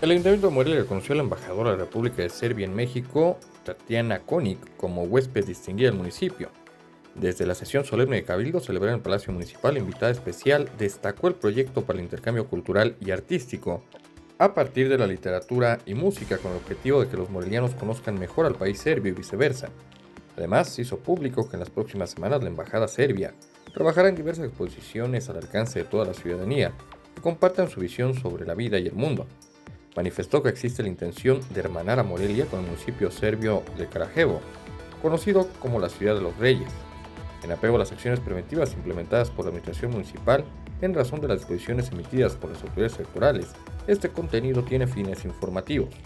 El Ayuntamiento de Morelia reconoció a la embajadora de la República de Serbia en México, Tatiana Konik, como huésped distinguida del municipio. Desde la sesión solemne de Cabildo celebrada en el Palacio Municipal, la invitada especial destacó el proyecto para el intercambio cultural y artístico a partir de la literatura y música, con el objetivo de que los morelianos conozcan mejor al país serbio y viceversa. Además, hizo público que en las próximas semanas la embajada serbia trabajará en diversas exposiciones al alcance de toda la ciudadanía que compartan su visión sobre la vida y el mundo. Manifestó que existe la intención de hermanar a Morelia con el municipio serbio de Karajevo, conocido como la Ciudad de los Reyes, en apego a las acciones preventivas implementadas por la Administración Municipal en razón de las disposiciones emitidas por las autoridades electorales. Este contenido tiene fines informativos.